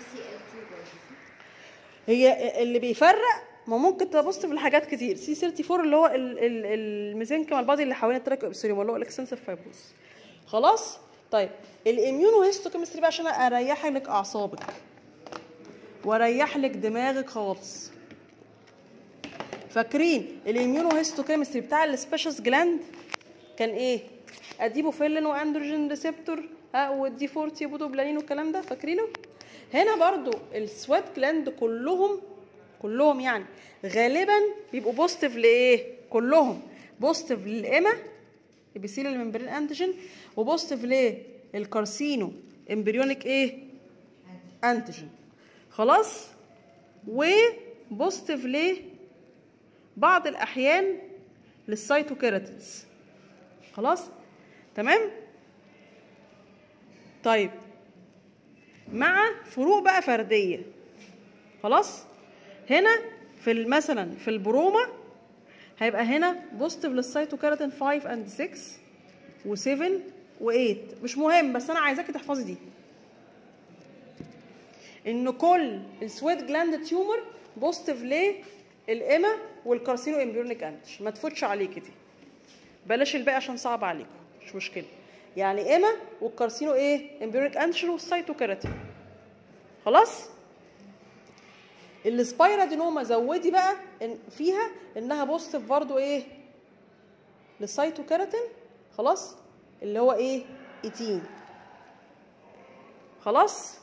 هي اللي بيفرق ما ممكن تبقى بوزيتيف لحاجات كتير. سي اربعة وتلاتين اللي هو الميزنكايمال بادي اللي حوالين الترايكو ابيثيليوما اللي هو الاكستنسيف فايبروس. خلاص؟ طيب الاميونو هيستوكيمستري بقى عشان اريح لك اعصابك واريح لك دماغك خالص. فاكرين الاميونو هيستوكيمستري بتاع السبيشس جلاند كان ايه؟ اديبوفيلين واندروجين ريسبتور ها والدي أربعين بوتوبلانين والكلام ده فاكرينه؟ هنا برضو السويت جلاند كلهم كلهم يعني غالبا بيبقوا بوزيتيف لايه؟ كلهم بوزيتيف للاما ابيثيليال ممبرين انتيجين وبوزيتيف ليه؟ الكارسينو امبريونيك ايه؟ انتيجين. خلاص، وبوزيتيف ليه بعض الاحيان للسيتوكيراتينز. خلاص تمام. طيب مع فروق بقى فرديه. خلاص، هنا في مثلا في البروما هيبقى هنا بوزيتيف للسيتوكيراتين خمسة اند ستة و7 و8. مش مهم، بس انا عايزاكي تحفظي دي، ان كل السويت جلاند تيومر بوزيتيف للاما والكارسينو امبريونيك انتيجين. ما تفوتش عليكي دي، بلاش الباقي عشان صعب عليكم، مش مشكله. يعني اما والكارسينو ايه امبريونيك انتيجين والسيتوكيراتين. خلاص. السبايرادينوما زودي بقى إن فيها انها بوزيتيف برضو ايه للسيتوكيراتين. خلاص، اللي هو ايه ثمانية عشر. خلاص،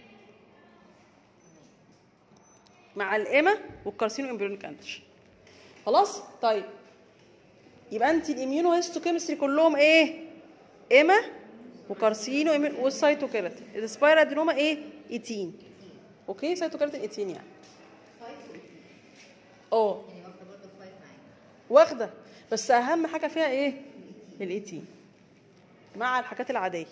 مع الاما والكارسينو امبريونيك انتيجين. خلاص. طيب يبقى انت الاميونو هيستوكيمستري كلهم ايه اما وكارسينو والسيتوكيراتين. السبايرادينوما ايه ثمانية عشر. اوكي، سيتوكيراتين ثمانية يعني. اه واخده، بس اهم حاجه فيها ايه الايتين مع الحاجات العاديه.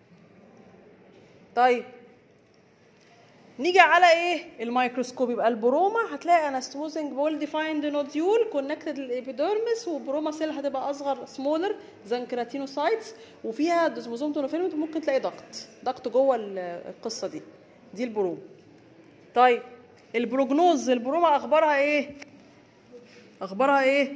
طيب نيجي على ايه الميكروسكوب. يبقى البروما هتلاقي انستموزنج بول ديفايند نوديول كونكتد للابيديرمس، وبروما سيل هتبقى اصغر سمولر ذان كيراتينوسايتس، وفيها ديزموزوم تونوفيلمنت، وممكن تلاقي ضغط ضغط جوه القصه دي. دي البروما. طيب البروجنوز البروما اخبارها ايه؟ اخبارها ايه؟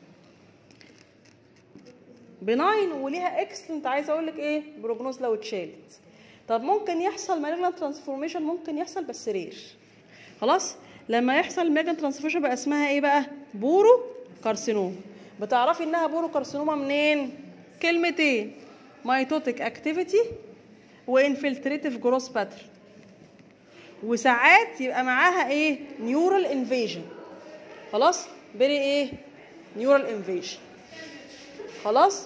بناين وليها اكسلنت. عايزه اقول لك ايه بروجنوز لو اتشالت. طب ممكن يحصل مالجنت ترانسفورميشن، ممكن يحصل بس رير. خلاص، لما يحصل مالجنت ترانسفورميشن بقى اسمها ايه بقى؟ بورو كارسينوم. بتعرفي انها بورو كارسينوما منين؟ كلمتين: مايتوتيك اكتيفيتي وانفلتريتيف جروس باترن. وساعات يبقى معاها ايه نيورال انفيجن. خلاص، بيري ايه نيورال انفيجن. خلاص.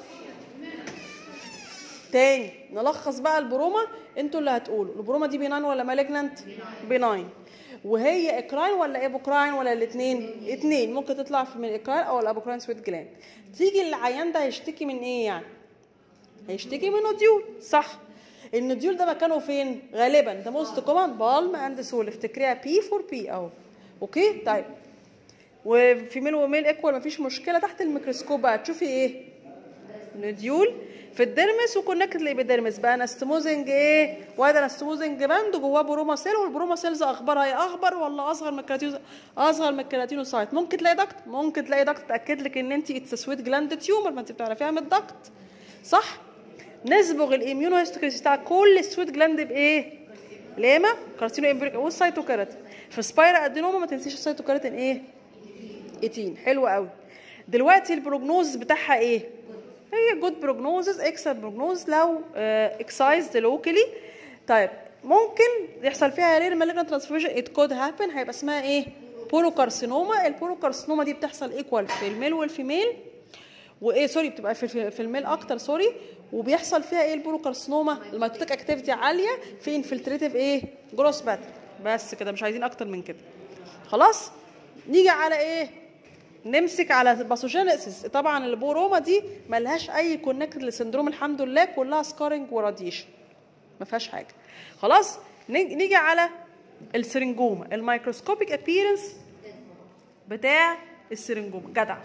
تاني نلخص بقى البروما، انتوا اللي هتقولوا البروما دي بيناين ولا مالجنانت؟ بيناين. وهي اكراين ولا ايبوكراين ولا الاثنين؟ اثنين. ممكن تطلع من الاكراين او الابوكراين سويت جلاند. تيجي العيان ده هيشتكي من ايه يعني؟ هيشتكي من نوديول، صح؟ النوديول ده مكانه فين؟ غالبا ده موست كومن بالم اند سول. افتكريها بي فور بي اهو. اوكي. طيب وفي ميل وميل ايكوال مفيش مشكله. تحت الميكروسكوب بقى تشوفي ايه؟ نوديول في الديرمس وكونكت للابيديرمس بقى انستموزنج ايه؟ وايد انستموزنج باند جواه بروما سيل. والبروما سيلز اخبارها ايه؟ اخبر ولا اصغر من الكيراتينو؟ اصغر من الكيراتينوسايت. ممكن تلاقي ضغط، ممكن تلاقي ضغط تاكد لك ان انت اتس سويت جلاند تيومر، ما انت بتعرفيها من الضغط، صح؟ نصبغ الاميونو هيستوكيمستري بتاع كل السويت جلاند بايه؟ لاما كارسينو امبريك والسيتوكيراتين. في سبايرا ادينوما ما تنسيش السيتوكيراتين ايه؟ ثمانية عشر. حلو قوي. دلوقتي البروجنوز بتاعها ايه؟ هي جود بروجنوزز اكسل بروجنوز لو اكسايزد لوكالي. طيب ممكن يحصل فيها رير مالجنت ترانسفورميشن، ات كود هابن. هيبقى اسمها ايه؟ بوروكارسينوما. البوروكارسينوما دي بتحصل ايكوال في الميل والفيميل، وايه سوري بتبقى في في الميل اكتر سوري. وبيحصل فيها ايه البوروكارسينوما؟ الميتوتيك اكتيفيتي عاليه في انفلتريتيف ايه جروس باترن. بس كده، مش عايزين اكتر من كده. خلاص. نيجي على ايه؟ نمسك على الباثوجينيسيس. طبعا البوروما دي ملهاش اي كونكت للسندروم الحمد لله، كلها سكارنج وراديشن، ما فيهاش حاجه. خلاص. نيجي على السرنجوما. الميكروسكوبيك ابييرنس بتاع السرنجوما. جدع.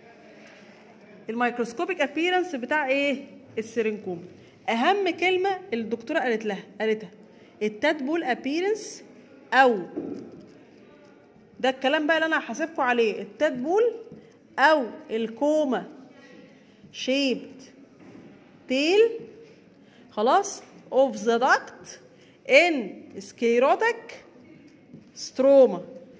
الميكروسكوبيك ابييرنس بتاع ايه السرنجوما. اهم كلمه الدكتوره قالت لها قالتها التادبول ابييرنس، او ده الكلام بقى اللي انا هحاسبكم عليه، التادبول او الكوما شيبد تيل. خلاص. اوف ذا داكت ان سكيروتك ستروما.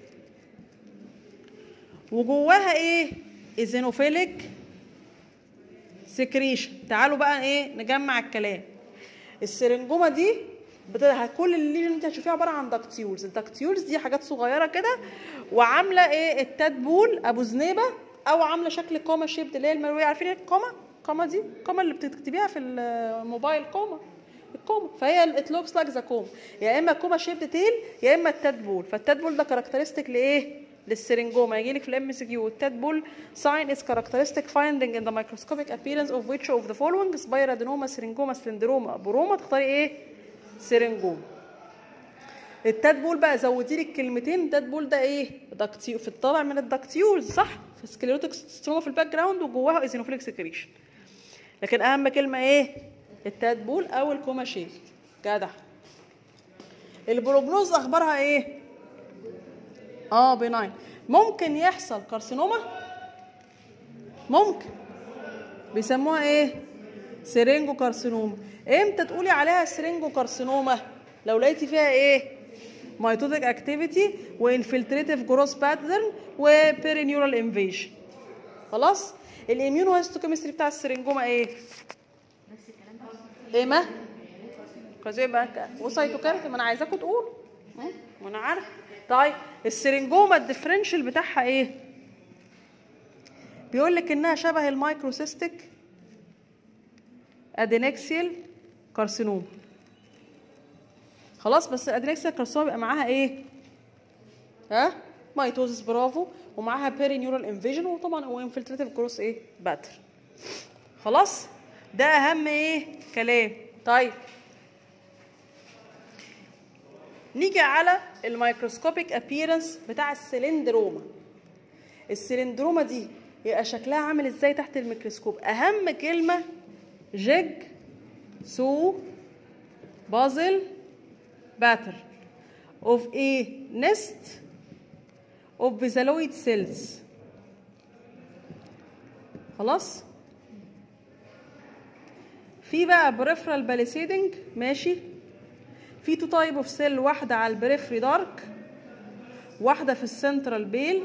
وجواها ايه؟ ايزينوفيليك سكريشن. تعالوا بقى ايه نجمع الكلام. السرنجوما دي بتاع كل اللي انت هتشوفيها عباره عن داكتيولز. الداكتيولز دي حاجات صغيره كده، وعامله ايه التادبول ابو زنيبه، او عامله شكل كوما شيبد اللي هي المرويه. عارفين الكوما؟ كوما دي كوما اللي بتكتبيها في الموبايل كوما. الكوما. فهي ات لوكس لايك ذا كوما، يا اما كوما شيبد تيل يا اما التادبول. فالتادبول ده كاركترستيك لايه؟ للسرنجوما. يجي لك في الام اس كيو التادبول ساين از كاركترستيك فايندينج ان ذا مايكروسكوبيك ابييرنس اوف ويتش اوف ذا فولوينج سبايرادينوما سرنجوما سلندروما بروما، تختاري ايه؟ سرنجوما. التادبول بقى زودي لي الكلمتين. التادبول ده ايه؟ داكتيو في الطالع من الداكتيولز صح؟ في سكليروتيك ستروما في الباك جراوند وجواها ايزينوفيليك سكريشن. لكن اهم كلمه ايه؟ التادبول او الكوما شيل. جدع. البروجنوز اخبارها ايه؟ اه بناين. ممكن يحصل كارسينوما، ممكن بيسموها ايه؟ سيرينجو كارسينوما. امتى تقولي عليها سيرينجو كارسينوما؟ لو لقيتي فيها ايه؟ ميتوتيك اكتيفيتي وانفلتريتيف جروس باترن وبيرينيورال انفيجن. خلاص؟ الاميونو هيستوكيمستري بتاع السرنجوما ايه؟ نفس الكلام ايه ما؟ كذا بقى وسايتوكارت. ما انا عايزاكم تقولوا ما انا عارفه. طيب السرنجوما الديفرنشال بتاعها ايه؟ بيقول لك انها شبه المايكروسيستيك ادينكسيال كارسينوما. خلاص بس الادينكسيال كارسينوما بيبقى معاها ايه؟ ها؟ مايتوزس برافو، ومعاها بيري نيورال انفيجن، وطبعا هو انفلتريتيف جروس ايه؟ باتر. خلاص؟ ده اهم ايه؟ كلام. طيب نيجي على الميكروسكوبيك ابييرنس بتاع السلندروما. السلندروما دي يبقى شكلها عامل ازاي تحت الميكروسكوب؟ اهم كلمه جيج سو بازل باتر اوف ايه؟ نست of basaloid cells. خلاص؟ في بقى peripheral palisading ماشي. في تو تايب اوف سيل، واحدة على البريفري دارك، واحدة في السنترال بيل،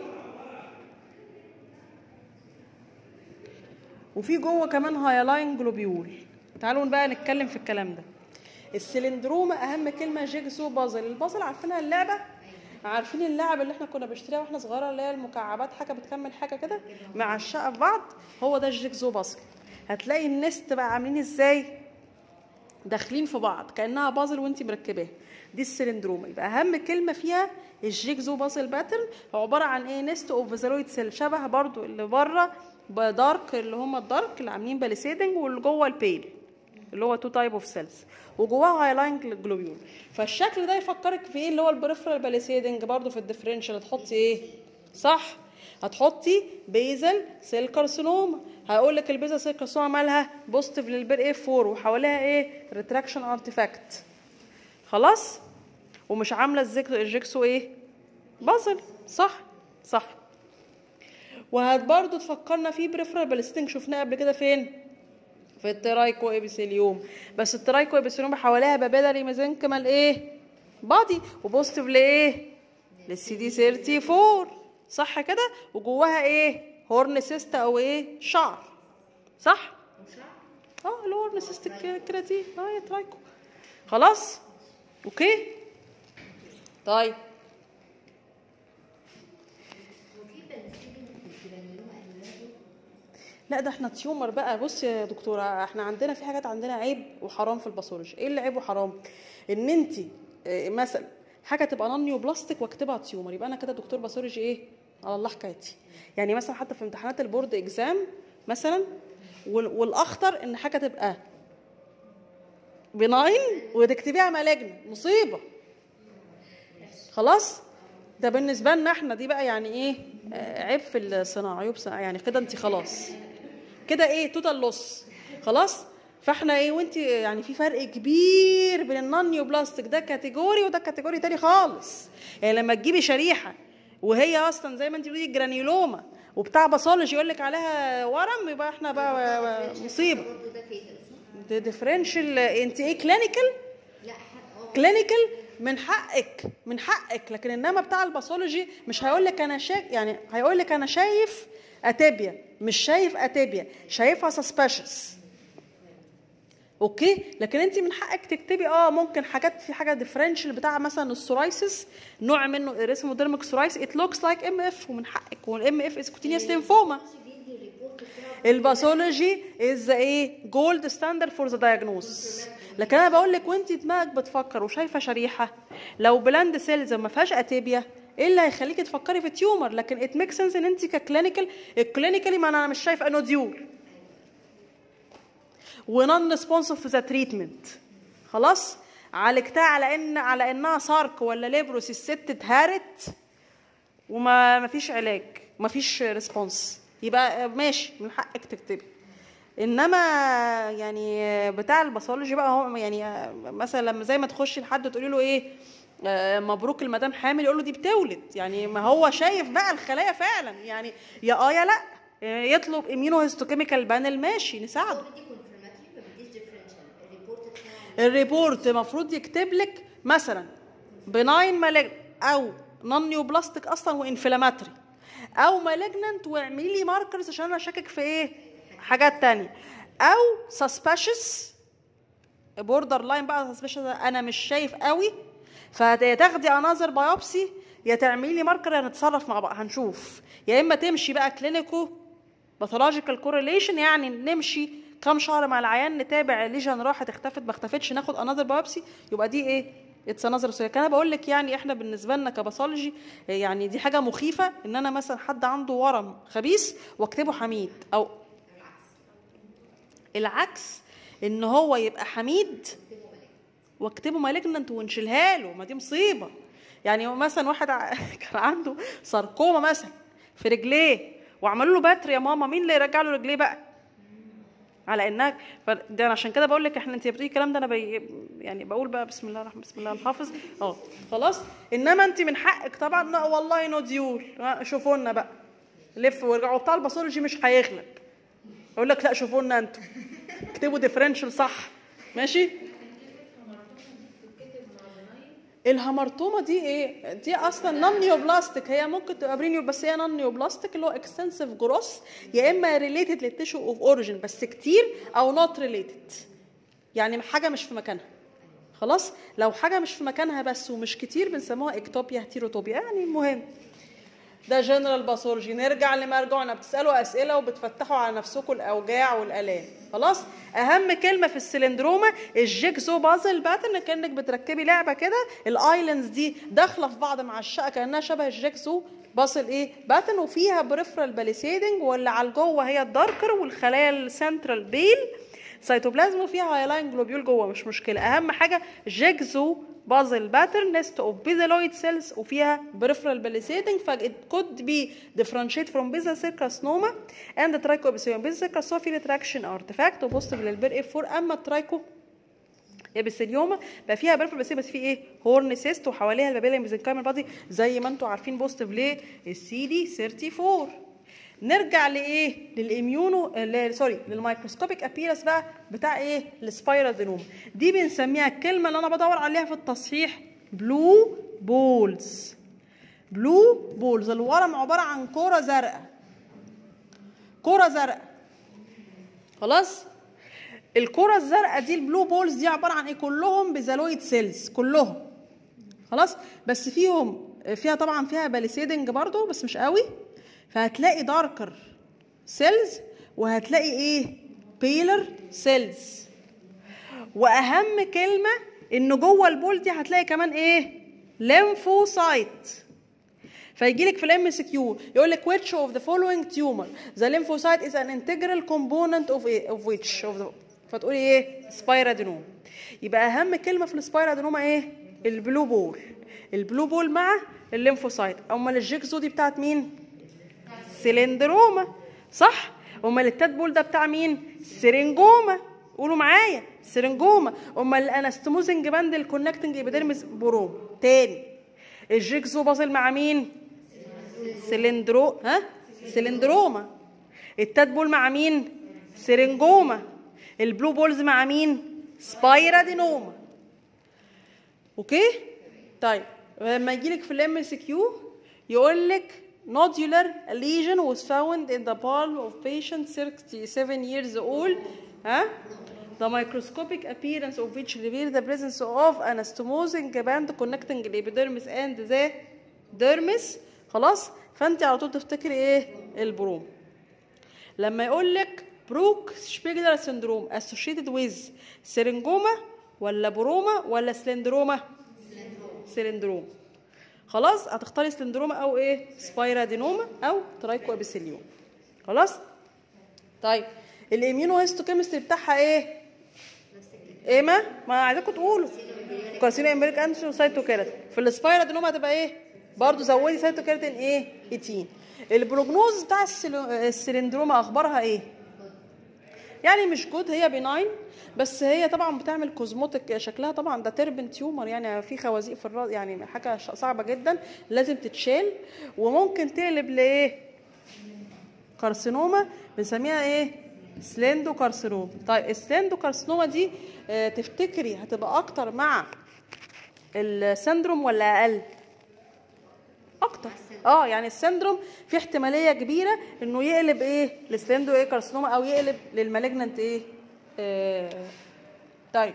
وفي جوه كمان هايلاين جلوبيول. تعالوا بقى نتكلم في الكلام ده. السلندروما اهم كلمة جيجسو بازل. البازل عارفينها اللعبة؟ عارفين اللعب اللي احنا كنا بنشتريها واحنا صغيره اللي هي المكعبات حاجه بتكمل حاجه كده معشقه في بعض؟ هو ده الجيكزو بازل. هتلاقي النست بقى عاملين ازاي؟ داخلين في بعض كانها بازل وانت مركباها. دي السلندروما. يبقى اهم كلمه فيها الجيكزو بازل باترن، عباره عن ايه؟ نست اوف فيزالويد سيل، شبه برضو اللي بره بدارك اللي هم الدارك اللي عاملين باليسيدنج، واللي جوه البيل اللي هو تو تايب اوف سيلز، وجواها هايلاين جلوبيول. فالشكل ده يفكرك في ايه؟ اللي هو البريفرال باليسيدنج. برضو في الديفرنشال هتحطي ايه؟ صح، هتحطي بيزل سيل كارسينوما. هقول لك البيزل سيل كارسينوما مالها بوزيتيف للبير ايه فور، وحواليها ايه؟ ريتراكشن ارتيفاكت. خلاص؟ ومش عامله الجيكسو ايه؟ بازل. صح صح. وهت برضو تفكرنا في بريفرال باليسيدنج شفناه قبل كده فين؟ في الترايكو ابيثيليوم. بس الترايكو ابيثيليوم حواليها بابيلاري ميزنكمال ايه؟ بادي، وبوزيتيف لايه؟ للسي دي ثلاثة وأربعين. صح كده؟ وجواها ايه؟ هورن سيست او ايه؟ شعر. صح؟ اه اللي هو هورن سيست الكراتين. اه يا ترايكو. خلاص؟ اوكي؟ طيب لا ده احنا تيومر بقى. بص يا دكتوره، احنا عندنا في حاجات عندنا عيب وحرام في الباثولوجي. ايه اللي عيب وحرام؟ ان انت اه مثلا حاجه تبقى نانيو بلاستيك واكتبها تيومر، يبقى انا كده دكتور باثولوجي ايه؟ على الله حكايتي. يعني مثلا حتى في امتحانات البورد اكزام مثلا، والاخطر ان حاجه تبقى بناين وتكتبيها مالجن، مصيبه. خلاص؟ ده بالنسبه لنا احنا دي بقى يعني ايه؟ اه عيب في الصناعه، عيوب صناعه. يعني كده انت خلاص كده ايه؟ توتال لوس. خلاص؟ فاحنا ايه وانت يعني في فرق كبير بين النانيو بلاستيك ده كاتيجوري وده كاتيجوري تاني خالص. يعني لما تجيبي شريحه وهي اصلا زي ما انت بتقولي جرانيولوما وبتاع باثولوجي يقول لك عليها ورم، يبقى احنا بقى مصيبه. ده ديفرنشال. انت ايه؟ كلينيكال؟ لا كلينيكال من حقك من حقك. لكن انما بتاع الباثولوجي مش هيقول لك انا شايف، يعني هيقول لك انا شايف اتيبيا، مش شايف اتيبيا، شايفها سسبشس. اوكي؟ لكن انت من حقك تكتبي اه ممكن حاجات في حاجه ديفرنشال بتاع مثلا السورايسيس، نوع منه اسمه ديرميك سورايس، ات لوكس لايك ام اف، ومن حقك. والام اف از كوتينيوس ليمفوما. الباثولوجي از ايه؟ جولد ستاندرد فور ذا دايجنوز. لكن انا بقول لك وانت دماغك بتفكر وشايفه شريحه، لو بلاند سيلز ما فيهاش اتيبيا ايه اللي هيخليكي تفكري في تيومر؟ لكن ات ميك سنس ان انت ككلينيكال، الكلينيكالي ما انا مش شايفه نوديول ونون ريسبونسيف في ذا تريتمنت، خلاص عالجتها على ان على انها سارك ولا ليبروس، الست اتهرت وما ما فيش علاج، ما فيش ريسبونس، يبقى ماشي من حقك تكتبي. انما يعني بتاع الباثولوجي بقى هو يعني مثلا لما زي ما تخشي لحد تقولي له ايه آه مبروك المدام حامل، يقول له دي بتولد، يعني ما هو شايف بقى الخلايا فعلا، يعني يا اه يا لا، يطلب اميونو هيستوكيميكال بانل ماشي نساعده. الريبورت المفروض يكتب لك مثلا بناين مالجنت او نون نيوبلاستيك اصلا وانفلاماتري، او مالجننت واعملي لي ماركرز عشان انا شاكك في ايه حاجات تانية، او سسبشس بوردر لاين بقى سسبشس انا مش شايف قوي، فتاخدي اناظر بايوبسي يا تعملي لي ماركر يا نتصرف مع بعض هنشوف، يا اما تمشي بقى كلينيكو باثولوجيكال كورليشن، يعني نمشي كام شهر مع العيان نتابع ليجن راحت اختفت ما اختفتش ناخد اناظر بايوبسي، يبقى دي ايه اتس اناظر سوري. كان انا بقول لك يعني احنا بالنسبه لنا كباثولوجي يعني دي حاجه مخيفه ان انا مثلا حد عنده ورم خبيث واكتبه حميد، او العكس ان هو يبقى حميد واكتبه مالجننت ونشيلها له، ما دي مصيبه. يعني مثلا واحد كان عنده ساركوما مثلا في رجليه وعملوا له باتر يا ماما، مين اللي يرجع له رجليه بقى؟ على انك ده عشان كده بقول لك احنا انت بتقولي الكلام ده انا بي يعني بقول بقى بسم الله الرحمن بسم الله الحافظ اه خلاص. انما انت من حقك طبعا لا والله نوديول شوفوا لنا بقى لف وارجعوا، بتاع الباثولوجي مش هيغلب اقول لك لا شوفوا لنا انتوا اكتبوا ديفرنشال صح ماشي. الهامرتوما دي ايه؟ دي اصلا نون نيوبلاستيك، هي ممكن تبقى برينيو بس هي نون نيوبلاستيك اللي هو اكستنسيف جروس، يا اما ريليتد للتيشو اوف اوريجين بس كتير، او نوت ريليتد يعني حاجه مش في مكانها. خلاص لو حاجه مش في مكانها بس ومش كتير بنسموها اكتوبيا هيتيروتوبيا. يعني المهم ده جنرال باثولوجي. نرجع لمرجعنا، بتسالوا اسئله وبتفتحوا على نفسكم الاوجاع والالام. خلاص اهم كلمه في السلندروما الجيكزو بازل باترن، كانك بتركبي لعبه كده، الايلاندز دي داخله في بعض مع الشقه كانها شبه الجيكزو بازل ايه باترن، وفيها بريفرال باليسيدنج واللي على الجوه هي الداركر والخلايا السنترال بيل سيتوبلازم وفيها هايلاين جلوبيول جوه مش مشكله. اهم حاجه جيكزو بازل باترن نست اوف بيزالويد سيلز وفيها بريفرال باليسيدنج، فإت كود بي differentiate from basal cell carcinoma and trichoepithelioma. basal cell carcinoma في retraction artifact وبوزيتيف للبير اف أربعة، اما الترايكو ابيثيليوما بقى فيها بريفرال باليسيدنج بس في ايه هورن سيست وحواليها البابيلا ميزنكايمال بادي زي ما انتم عارفين بوزيتيف ليه السي دي أربعة وثلاثين. نرجع لايه للاميونو سوري للميكروسكوبيك ابيرنس بقى بتاع ايه السبايرادينوما. دي بنسميها الكلمه اللي انا بدور عليها في التصحيح بلو بولز. بلو بولز الورم عباره عن كره زرقاء، كره زرقاء. خلاص الكره الزرقاء دي البلو بولز دي عباره عن ايه؟ كلهم بيزالويد سيلز كلهم. خلاص بس فيهم فيها طبعا فيها باليسيدنج برضو بس مش قوي، فهتلاقي داركر سيلز وهتلاقي ايه بيلر سيلز. واهم كلمه ان جوه البول دي هتلاقي كمان ايه ليمفوسايت. فيجي لك في الام اس كيو يقول لك which of the following tumor the lymphocyte is an integral component of of which of the فتقولي ايه سبايرادينوما. يبقى اهم كلمه في السبايرادينوما ايه البلو بول. البلو بول مع الليمفوسايت. امال الجيكزو دي بتاعت مين؟ سلندروما صح. امال التاد بول ده بتاع مين؟ سرنجوما. قولوا معايا سرنجوما. امال الانستموزنج باند الكونكتنج ايبيديرمس بروم تاني. الجيكزو بازل مع مين؟ سلندرو ها سلندروما. التاد بول مع مين؟ سرنجوما. البلو بولز مع مين؟ سبايرادينوما. اوكي طيب لما يجي لك في الام اس كيو يقول لك nodular lesion was found in the palm of patient sixty-seven years old. ها the microscopic appearance of which revealed the presence of anastomosing band connecting the epidermis and the dermis. خلاص فانت على طول تفتكري ايه البروم. لما يقول لك بروك شبيجلر syndrome associated with سرنجوما ولا بروما ولا سلندروما؟ سلندروما. خلاص هتختاري سلندروما او ايه سبايرادينوما او ترايكو ابيثيليوم. خلاص. طيب الاميونو هيستوكيمستري بتاعها ايه؟ ايه ما ما عايزاكم تقولوا كارسينو امبريك انتيجين وسايتوكيراتين. في السبايرادينوما هتبقى ايه؟ برضو زودي سايتوكيراتين ايه؟ ثمانية عشر. البروجنوز بتاع السلندروما اخبارها ايه؟ يعني مش جود، هي بيناين بس هي طبعا بتعمل كوزموتيك شكلها طبعا ده تربن تيومر، يعني في خوازيق في الراس، يعني حاجه صعبه جدا لازم تتشال، وممكن تقلب لايه؟ كارسينوما بنسميها ايه؟ سلندو كارسينوما. طيب السلندو كارسينوما دي اه تفتكري هتبقى اكتر مع السندروم ولا اقل؟ اكتر. اه يعني السندروم في احتماليه كبيره انه يقلب ايه؟ لسلندو ايه كارسينوما او يقلب للمالجننت ايه؟ آه. طيب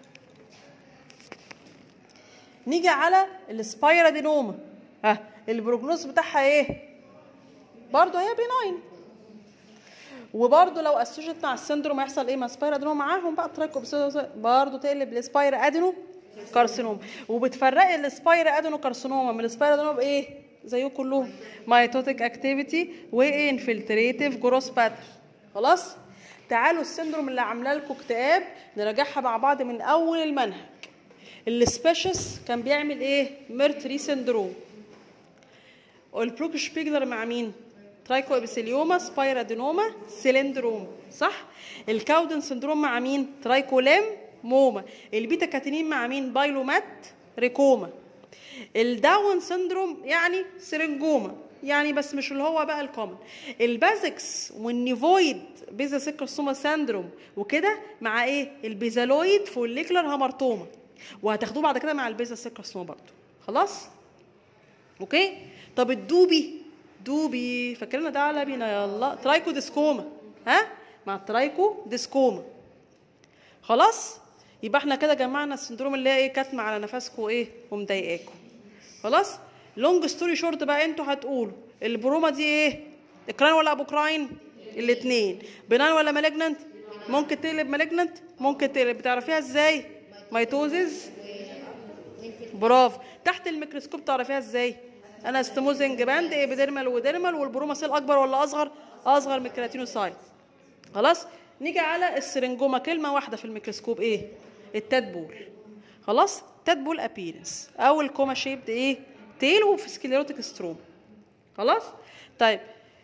نيجي على السبايرادينوما. ها البروجنوز بتاعها ايه؟ برضه هي بيناين، وبرضه لو اسوشيت مع السندروم هيحصل ايه؟ مع سبايرادينوما معاهم بقى ترايكو برضه تقلب لسبايرا ادينو كارسينوما. وبتفرقي السبايرا ادينو كارسينوما من السبايرادينوما بايه؟ زيهم كلهم مايتوتيك اكتيفيتي وانفلتريتيف جروس باتر. خلاص. تعالوا السندروم اللي عامله لكم اكتئاب نراجعها مع بعض من اول المنهج. السبيشس كان بيعمل ايه؟ ميرتري سندروم. والبروك شبيجلر مع مين؟ ترايكو ابيثيليوما سبايرادينوما سيلندروم صح؟ الكاودن سندروم مع مين؟ ترايكولام موما. البيتا كاتينين مع مين؟ بايلومات ريكوما. الداون سندروم يعني سرنجوما، يعني بس مش اللي هو بقى الكومن. البازكس والنيفويد بيزا سيكرسوما سندروم وكده مع ايه؟ البيزالويد فوليكولار هامرتوما، وهتاخدوه بعد كده مع البيزا سيكرسوما برضه. خلاص اوكي. طب الدوبي دوبي فاكرينها ده على بينا يلا ترايكو ديسكوما. ها مع الترايكو ديسكوما. خلاص يبقى احنا كده جمعنا السندروم اللي هي ايه؟ كاتمه على نفسكم ايه ومضايقاكم. خلاص. لونج ستوري شورت بقى انتوا هتقولوا البروما دي ايه؟ اكراين ولا ابوكراين؟ الاثنين. بناين ولا مالجننت؟ ممكن تقلب مالجننت، ممكن تقلب. بتعرفيها ازاي؟ ميتوزيس. برافو. تحت الميكروسكوب تعرفيها ازاي؟ انا ستيموزنج باند ابيديرمال وديرمال، والبروما سيل اكبر ولا اصغر؟ اصغر من الكراتينوسايت. خلاص. نيجي على السرنجوما كلمه واحده في الميكروسكوب ايه؟ التادبول. خلاص. تادبول ابيرنس او الكوما شيبد ايه؟ تيل وفي سكليروتيك ستروم. خلاص. طيب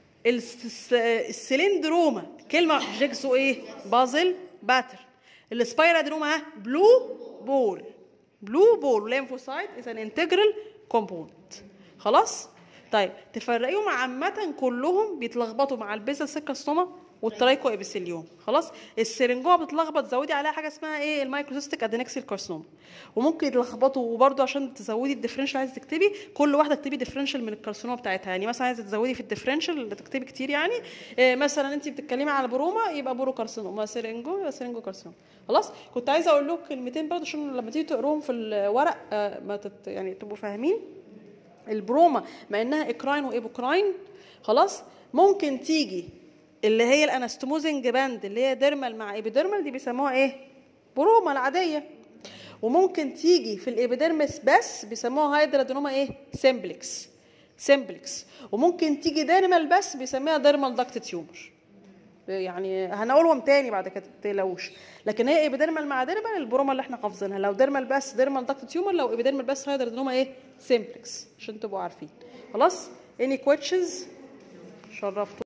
السلندروما كلمه جيكسو ايه؟ بازل باتر. السبايرادينوما ها بلو بول. بلو بول ليمفوسايت از ان انتجرال كومبوننت. خلاص. طيب تفرقيهم عامه كلهم بيتلخبطوا مع البيزا سيكرسوما والترايكو ابيثيليوم. خلاص. السرنجوما بتلخبط زودي عليها حاجه اسمها ايه؟ المايكروسيستيك ادينكسيل كارسينوما. وممكن يتلخبطوا وبرده عشان تزودي الديفرنشال عايزه تكتبي كل واحده اكتبي ديفرنشال من الكارسينوما بتاعتها. يعني مثلا عايزه تزودي في الديفرنشال تكتبي كتير، يعني إيه مثلا انت بتتكلمي على بروما يبقى برو كارسينوما، سرنجو يبقى سرنجو كارسينوما. خلاص. كنت عايزه اقول لكم كلمتين برده عشان لما تيجي تقروهم في الورق آه ما تت يعني تبقوا فاهمين. البروما مع انها اكراين وايبوكراين خلاص ممكن تيجي اللي هي الانستموزنج باند اللي هي ديرمال مع ايبيديرمال دي بيسموها ايه؟ بروما العاديه. وممكن تيجي في الابيديرمس بس بيسموها هايدرادينوما ايه؟ سيمبلكس. سيمبلكس. وممكن تيجي ديرمال بس بيسميها ديرمال داكت تيومر. يعني هنقولهم تاني بعد كده ما تقلقوش. لكن هي ايبيديرمال مع ديرمال البروما اللي احنا حافظينها. لو ديرمال بس ديرمال داكت تيومر، لو ايبيديرمال بس هايدرادينوما ايه؟ سيمبلكس عشان تبقوا عارفين. خلاص. اني كويتشنز؟ شرفتوا.